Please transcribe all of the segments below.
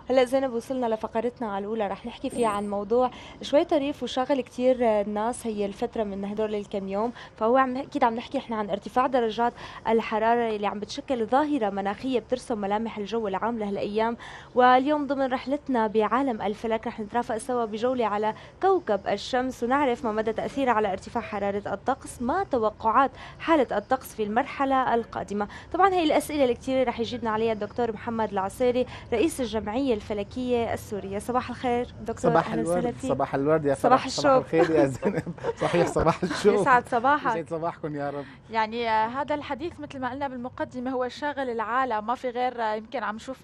هلا زينب، وصلنا لفقرتنا الأولى رح نحكي فيها عن موضوع شوي طريف وشاغل كتير الناس هي الفترة من هدول الكم يوم. فهو أكيد عم نحكي إحنا عن ارتفاع درجات الحرارة اللي عم بتشكل ظاهرة مناخية بترسم ملامح الجو العام لهالأيام. واليوم ضمن رحلتنا بعالم الفلك رح نترافق سوا بجولة على كوكب الشمس ونعرف ما مدى تأثيره على ارتفاع حرارة الطقس، ما توقعات حالة الطقس في المرحلة القادمة. طبعا هي الأسئلة الكتيرة رح يجيبنا عليها الدكتور محمد العصيري، رئيس الجمعية الفلكية السورية. صباح الخير دكتور، صباح أهلا وسهلا الورد، فيك. صباح الورد يا صباح فرح، صباح الشوق. الخير يا زينب. صحيح، صباح الشوق. يسعد صباحك. يسعد صباحكم يا رب. يعني هذا الحديث مثل ما قلنا بالمقدمة هو شاغل العالم، ما في غير يمكن عم نشوف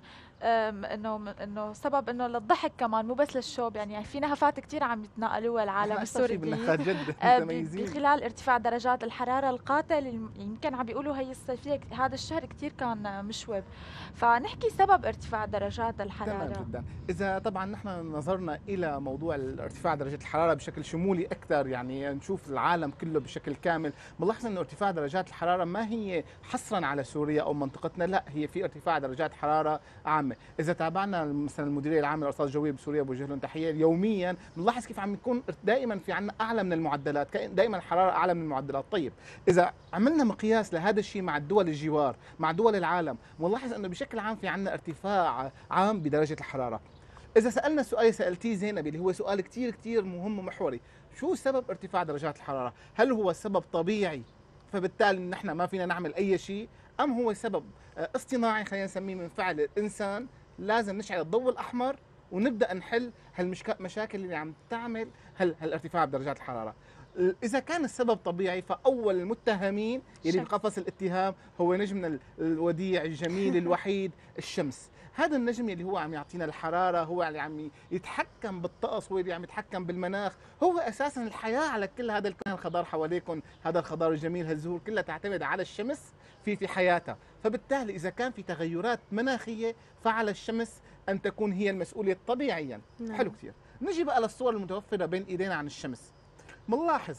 انه سبب انه للضحك كمان، مو بس للشوب. يعني في نهفات كتير عم يتناقلوها العالم نحن اكثر شيء السوري بالنخات جد متميزين. بخلال ارتفاع درجات الحرارة القاتل. يمكن عم بيقولوا هي الصيفية هذا الشهر كتير كان مشوب. فنحكي سبب ارتفاع درجات تمام الحرارة. جدا. اذا طبعا نحن نظرنا الى موضوع ارتفاع درجه الحراره بشكل شمولي اكثر، يعني نشوف العالم كله بشكل كامل، بنلاحظ انه ارتفاع درجات الحراره ما هي حصرا على سوريا او منطقتنا، لا، هي في ارتفاع درجات حراره عامه. اذا تابعنا مثلا المديريه العامه للارصاد الجويه بسوريا، بوجه لهم تحيه، يوميا بنلاحظ كيف عم يكون دائما في عندنا اعلى من المعدلات، دائما الحراره اعلى من المعدلات. طيب، اذا عملنا مقياس لهذا الشيء مع الدول الجوار، مع دول العالم، بنلاحظ انه بشكل عام في عندنا ارتفاع عام بدرجه الحراره. إذا سألنا السؤال سألتيه زينب، اللي هو سؤال كتير كتير مهم ومحوري، شو سبب ارتفاع درجات الحرارة؟ هل هو سبب طبيعي فبالتالي نحن ما فينا نعمل أي شيء، أم هو سبب اصطناعي خلينا نسميه من فعل الإنسان؟ لازم نشعل الضوء الأحمر ونبدأ نحل هالمشاكل اللي عم تعمل هالارتفاع بدرجات الحرارة. إذا كان السبب طبيعي، فأول المتهمين يلي بقفص الاتهام هو نجمنا الوديع الجميل الوحيد، الشمس. هذا النجم اللي هو عم يعطينا الحرارة، هو اللي عم يتحكم بالطقس، هو اللي عم يتحكم بالمناخ، هو أساسا الحياة على كل هذا الكون الخضار حواليكم، هذا الخضار الجميل، هالزهور كلها تعتمد على الشمس في حياتها. فبالتالي إذا كان في تغيرات مناخية، فعلى الشمس أن تكون هي المسؤولية طبيعيا. نعم. حلو كثير. نجي بقى للصور المتوفرة بين إيدينا عن الشمس. بنلاحظ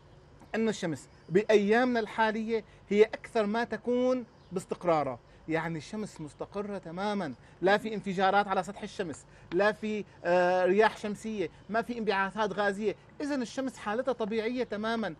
أن الشمس بأيامنا الحالية هي أكثر ما تكون باستقرارها، يعني الشمس مستقرة تماما، لا في انفجارات على سطح الشمس، لا في رياح شمسية، ما في انبعاثات غازية، إذن الشمس حالتها طبيعية تماما.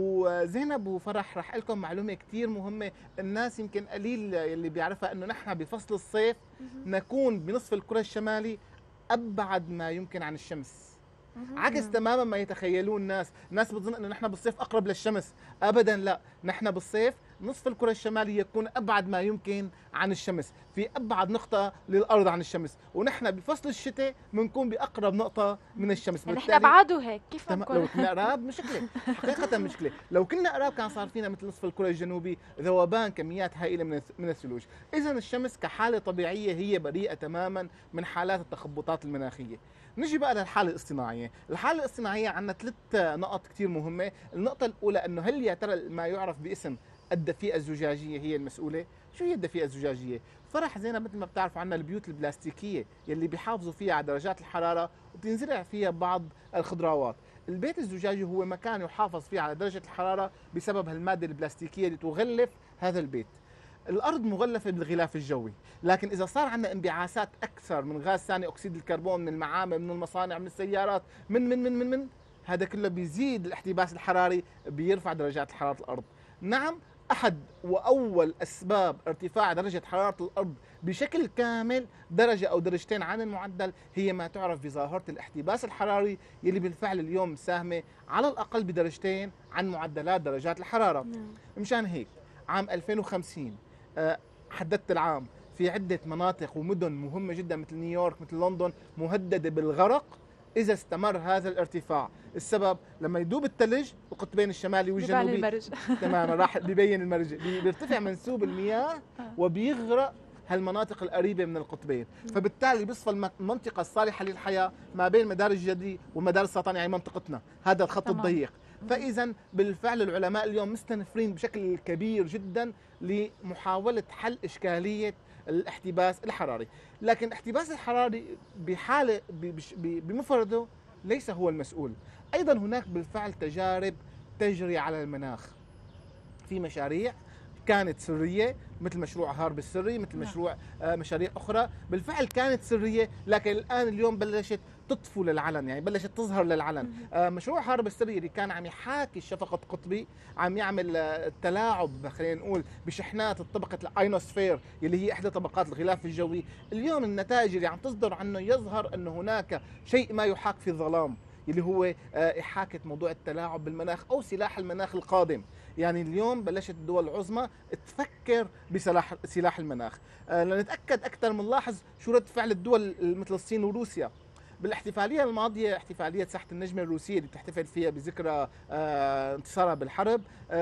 وزينب وفرح، رح لكم معلومة كتير مهمة، الناس يمكن قليل اللي بيعرفها، أنه نحن بفصل الصيف نكون بنصف الكرة الشمالي أبعد ما يمكن عن الشمس، عكس تماما ما يتخيلون الناس بتظن انه نحن بالصيف اقرب للشمس، ابدا لا، نحن بالصيف نصف الكرة الشمالية يكون ابعد ما يمكن عن الشمس، في ابعد نقطة للارض عن الشمس، ونحن بفصل الشتاء بنكون باقرب نقطة من الشمس. يعني احنا بعاده هيك كيف لو بنكون؟ كنا قراب مشكلة، حقيقة مشكلة، لو كنا قراب كان صار فينا مثل نصف الكرة الجنوبي ذوبان كميات هائلة من الثلوج. إذا الشمس كحالة طبيعية هي بريئة تماما من حالات التخبطات المناخية. نجي بقى للحالة الاصطناعية. الحالة الاصطناعية عندنا 3 نقط كتير مهمة. النقطة الأولى أنه هل يا ترى ما يعرف باسم الدفيئة الزجاجية هي المسؤولة؟ شو هي الدفيئة الزجاجية؟ فرح زينب، مثل ما بتعرفوا عندنا البيوت البلاستيكية يلي بيحافظوا فيها على درجات الحرارة وبتنزرع فيها بعض الخضروات. البيت الزجاجي هو مكان يحافظ فيه على درجة الحرارة بسبب هالمادة البلاستيكية اللي تغلف هذا البيت. الأرض مغلفة بالغلاف الجوي، لكن إذا صار عندنا انبعاثات أكثر من غاز ثاني أكسيد الكربون من المعامل، من المصانع، من السيارات، من هذا كله بيزيد الاحتباس الحراري، بيرفع درجات حرارة الأرض. نعم، أحد وأول أسباب ارتفاع درجة حرارة الأرض بشكل كامل درجة أو درجتين عن المعدل هي ما تعرف بظاهرة الاحتباس الحراري، يلي بالفعل اليوم مساهمة على الأقل بدرجتين عن معدلات درجات الحرارة. مشان هيك عام 2050 حددت العام، في عدة مناطق ومدن مهمة جدا مثل نيويورك، مثل لندن، مهددة بالغرق إذا استمر هذا الارتفاع. السبب لما يذوب الثلج القطبين الشمالي والجنوبي المرج. تماما راح ببين المرج، بيرتفع منسوب المياه وبيغرق هالمناطق القريبة من القطبين، فبالتالي بيصفى المنطقة الصالحة للحياة ما بين مدار الجدي ومدار السرطان، يعني منطقتنا هذا الخط الضيق. فإذا بالفعل العلماء اليوم مستنفرين بشكل كبير جدا لمحاولة حل إشكالية الاحتباس الحراري. لكن الاحتباس الحراري بحالة بمفرده ليس هو المسؤول، أيضا هناك بالفعل تجارب تجري على المناخ، في مشاريع كانت سريه مثل مشروع هارب السري، مثل مشروع مشاريع اخرى بالفعل كانت سريه، لكن الان اليوم بلشت تطفو للعلن، يعني بلشت تظهر للعلن. مشروع هارب السري اللي كان عم يحاكي الشفق القطبي، عم يعمل تلاعب خلينا نقول بشحنات طبقه الاينوسفير اللي هي احدى طبقات الغلاف الجوي، اليوم النتائج اللي عم تصدر عنه يظهر انه هناك شيء ما يحاك في الظلام، اللي هو إحاكة موضوع التلاعب بالمناخ أو سلاح المناخ القادم. يعني اليوم بلشت الدول العظمى تفكر سلاح المناخ. لنتأكد أكثر بنلاحظ شو رد فعل الدول مثل الصين وروسيا. بالاحتفالية الماضية، احتفالية ساحة النجم الروسية اللي بتحتفل فيها بذكرى انتصارها بالحرب،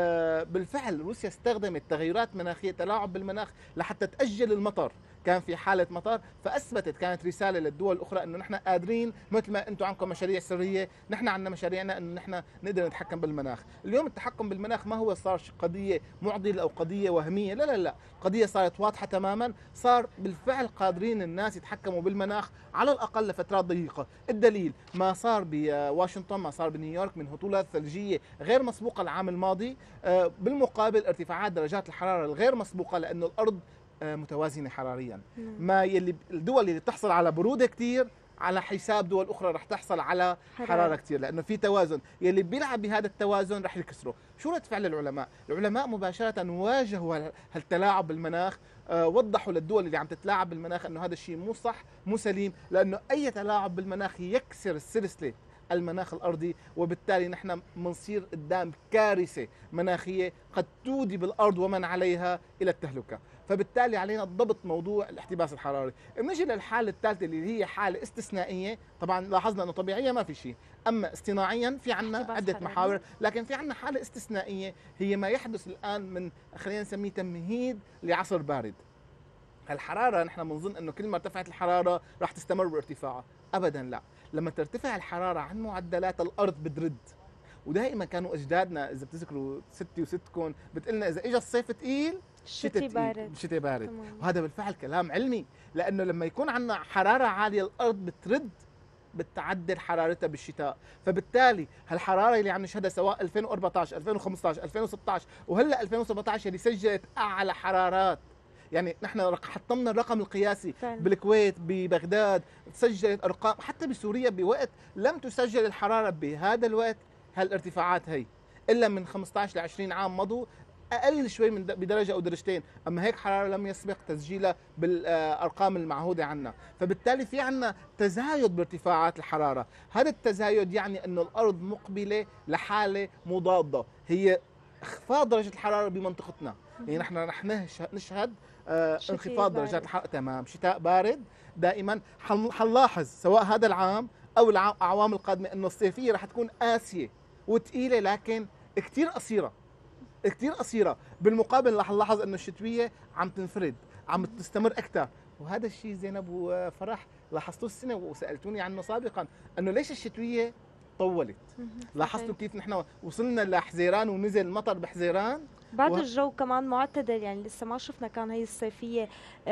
بالفعل روسيا استخدمت تغيرات مناخية، تلاعب بالمناخ، لحتى تأجل المطر. كان في حالة مطر، فأثبتت كانت رسالة للدول الأخرى أنه نحن قادرين، مثل ما أنتم عندكم مشاريع سرية، نحن عندنا مشاريعنا أنه نحن نقدر نتحكم بالمناخ. اليوم التحكم بالمناخ ما هو صار قضية معضلة أو قضية وهمية، لا لا لا، قضية صارت واضحة تماما، صار بالفعل قادرين الناس يتحكموا بالمناخ على الأقل لفترات دقيقة. الدليل ما صار بواشنطن، ما صار بنيويورك من هطولات ثلجية غير مسبوقة العام الماضي، بالمقابل ارتفاعات درجات الحرارة الغير مسبوقة، لأنه الأرض متوازنه حراريا. ما يلي الدول اللي بتحصل على بروده كثير على حساب دول اخرى رح تحصل على حراره كثير، لانه في توازن، يلي بيلعب بهذا التوازن رح يكسره. شو رد فعل العلماء؟ العلماء مباشره واجهوا هالتلاعب بالمناخ، وضحوا للدول اللي عم تتلاعب بالمناخ انه هذا الشيء مو صح، مو سليم، لانه اي تلاعب بالمناخ يكسر السلسله المناخ الارضي، وبالتالي نحن بنصير قدام كارثه مناخيه قد تودي بالارض ومن عليها الى التهلكه. فبالتالي علينا ضبط موضوع الاحتباس الحراري. بنجي للحاله الثالثه اللي هي حاله استثنائيه، طبعا لاحظنا انه طبيعيه ما في شيء، اما اصطناعيا في عندنا عده محاور، لكن في عندنا حاله استثنائيه هي ما يحدث الان من خلينا نسميه تمهيد لعصر بارد. الحراره نحن بنظن انه كل ما ارتفعت الحراره راح تستمر بارتفاعها، ابدا لا. لما ترتفع الحراره عن معدلات الارض بترد، ودائما كانوا اجدادنا اذا بتذكروا ستي وستكم بتقلنا اذا اجى الصيف ثقيل الشتاء بارد، الشتاء بارد. وهذا بالفعل كلام علمي، لانه لما يكون عندنا حراره عاليه الارض بترد، بتعدل حرارتها بالشتاء. فبالتالي هالحراره اللي عم نشهدها سواء 2014 2015 2016 وهلا 2017 اللي سجلت اعلى حرارات، يعني نحن حطمنا الرقم القياسي فعلا. بالكويت، ببغداد سجلت ارقام، حتى بسوريا بوقت لم تسجل الحراره بهذا الوقت هالارتفاعات هي الا من 15 ل 20 عام مضوا، اقل شوي من بدرجه او درجتين، اما هيك حراره لم يسبق تسجيلها بالارقام المعهوده عنا. فبالتالي في عنا تزايد بارتفاعات الحراره، هذا التزايد يعني انه الارض مقبله لحاله مضاده، هي اخفاض درجه الحراره بمنطقتنا. يعني نحن رح نشهد انخفاض درجات الحراره، تمام، شتاء بارد دائما. حنلاحظ سواء هذا العام او الاعوام القادمه انه الصيفيه رح تكون قاسيه وثقيله، لكن كثير قصيره، كثير قصيره. بالمقابل رح نلاحظ انه الشتويه عم تنفرد، عم تستمر اكثر. وهذا الشيء زينب وفرح لاحظتوه السنه وسالتوني عنه سابقا، انه ليش الشتويه طولت. لاحظتوا كيف نحن وصلنا لحزيران ونزل المطر بحزيران، بعد الجو كمان معتدل، يعني لسه ما شفنا كان هي الصيفيه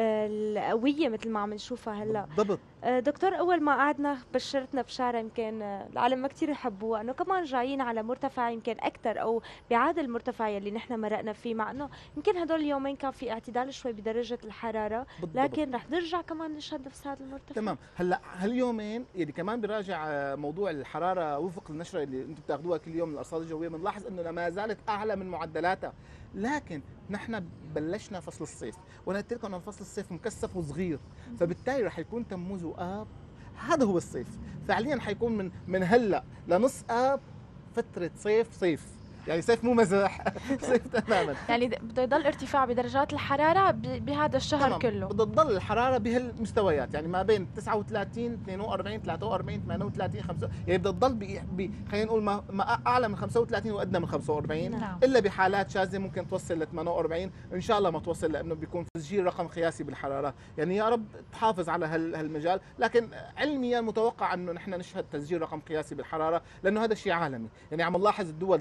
القويه مثل ما عم نشوفها هلا. بالضبط. دكتور، اول ما قعدنا بشرتنا بشاره يمكن العالم ما كثير يحبوها، انه كمان جايين على مرتفع يمكن اكثر او بيعادل المرتفع يلي نحن مرقنا فيه، مع انه يمكن هدول اليومين كان في اعتدال شوي بدرجه الحراره، بالضبط. لكن رح نرجع كمان نشهد نفس هذا المرتفع. تمام. هلا هاليومين اللي كمان براجع موضوع الحراره وفق النشره اللي انتم بتاخذوها كل يوم من الارصاد الجويه، بنلاحظ انه ما زالت اعلى من معدلاتها. لكن نحن بلشنا فصل الصيف، وانا قلت لكم انه فصل الصيف مكثف وصغير، فبالتالي رح يكون تموز واب، هذا هو الصيف فعليا. حيكون من هلا لنص اب فتره صيف، يعني صيف مو مزاح صيف تماما. يعني بده يضل ارتفاع بدرجات الحراره بهذا الشهر تمام. كله بده تضل الحراره بهالمستويات، يعني ما بين 39 42 43 38 5، يعني بدها تضل خلينا نقول ما اعلى من 35 وادنى من 45. نعم. الا بحالات شاذه ممكن توصل ل 48، ان شاء الله ما توصل، لانه بيكون تسجيل رقم قياسي بالحراره. يعني يا رب تحافظ على هالمجال، لكن علميا متوقع انه نحن نشهد تسجيل رقم قياسي بالحراره، لانه هذا الشيء عالمي. يعني عم نلاحظ الدول اللي حول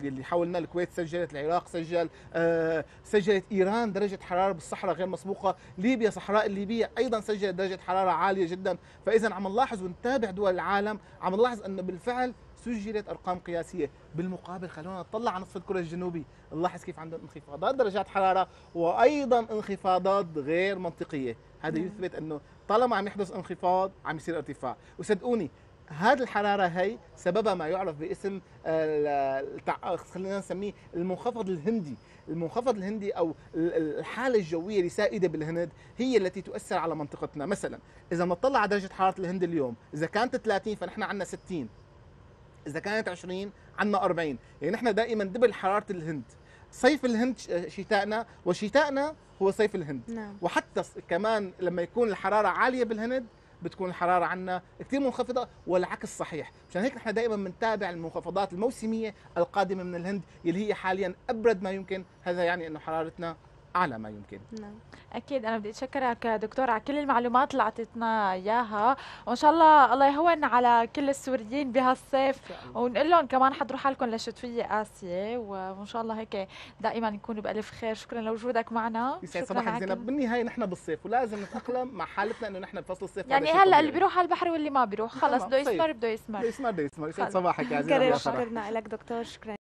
عملنا الكويت سجلت، العراق سجلت ايران درجه حراره بالصحراء غير مسبوقه، ليبيا صحراء الليبيه ايضا سجلت درجه حراره عاليه جدا. فاذا عم نلاحظ ونتابع دول العالم، عم نلاحظ انه بالفعل سجلت ارقام قياسيه. بالمقابل خلونا نطلع على نصف الكره الجنوبي، نلاحظ كيف عندهم انخفاضات درجات حراره وايضا انخفاضات غير منطقيه. هذا يثبت انه طالما عم يحدث انخفاض عم يصير ارتفاع. وصدقوني هذه الحراره هي سببها ما يعرف باسم خلينا نسميه المنخفض الهندي. المنخفض الهندي او الحاله الجويه اللي سائده بالهند هي التي تؤثر على منطقتنا. مثلا اذا نطلع على درجه حراره الهند اليوم، اذا كانت 30 فنحن عندنا 60، اذا كانت 20 عندنا 40، يعني نحن دائما دبل حراره الهند. صيف الهند شتائنا، وشتائنا هو صيف الهند. نعم. وحتى كمان لما يكون الحراره عاليه بالهند بتكون الحراره عندنا كثير منخفضه، والعكس صحيح. مشان هيك نحن دائما بنتابع المنخفضات الموسميه القادمه من الهند اللي هي حاليا ابرد ما يمكن. هذا يعني انه حرارتنا اعلى ما يمكن. نعم. اكيد انا بدي اتشكرك دكتور على كل المعلومات اللي اعطيتنا اياها، وان شاء الله يهون على كل السوريين بهالصيف، ونقول لهم كمان حضروا حالكم لشتويه قاسيه، وان شاء الله هيك دائما يكونوا بالف خير. شكرا لوجودك معنا. يسعد صباحك زينب. بالنهايه نحن بالصيف ولازم نتاقلم مع حالتنا انه نحن بفصل الصيف. يعني هلا اللي بيروح على البحر واللي ما بيروح خلص بده يسمر بده يسمر. يسعد صباحك يا زينب. شكرا لك دكتور. شكرا.